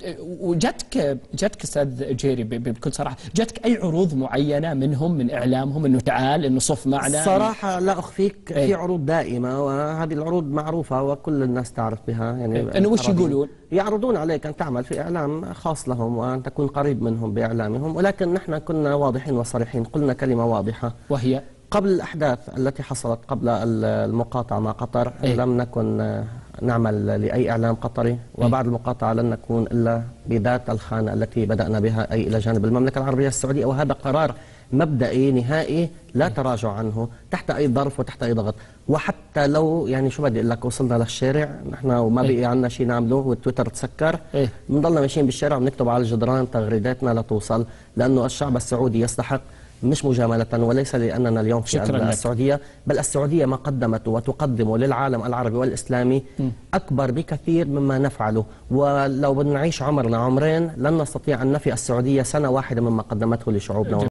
وجتك استاذ جيري بكل صراحه، جتك اي عروض معينه منهم من اعلامهم انه تعال انه صف معنا؟ صراحه لا اخفيك في عروض دائمه، وهذه العروض معروفه وكل الناس تعرف بها. يعني انه وش يقولون؟ يعرضون عليك ان تعمل في اعلام خاص لهم وان تكون قريب منهم باعلامهم، ولكن نحن كنا واضحين وصريحين، قلنا كلمه واضحه وهي قبل الأحداث التي حصلت قبل المقاطعة مع قطر. لم نكن نعمل لأي إعلام قطري، وبعد المقاطعة لن نكون إلا بذات الخانة التي بدأنا بها، أي إلى جانب المملكة العربية السعودية، وهذا قرار مبدئي نهائي لا تراجع عنه تحت أي ظرف وتحت أي ضغط. وحتى لو يعني شو بدي أقول لك وصلنا للشارع نحن وما بقي عنا شيء نعمله والتويتر تسكر، بنضلنا ماشيين بالشارع وبنكتب على الجدران تغريداتنا لتوصل، لأنه الشعب السعودي يستحق، مش مجاملة، وليس لأننا اليوم في السعودية، بل السعودية ما قدمته وتقدمه للعالم العربي والإسلامي أكبر بكثير مما نفعله. ولو بدنا نعيش عمرنا عمرين لن نستطيع أن نفي السعودية سنة واحدة مما قدمته لشعوبنا.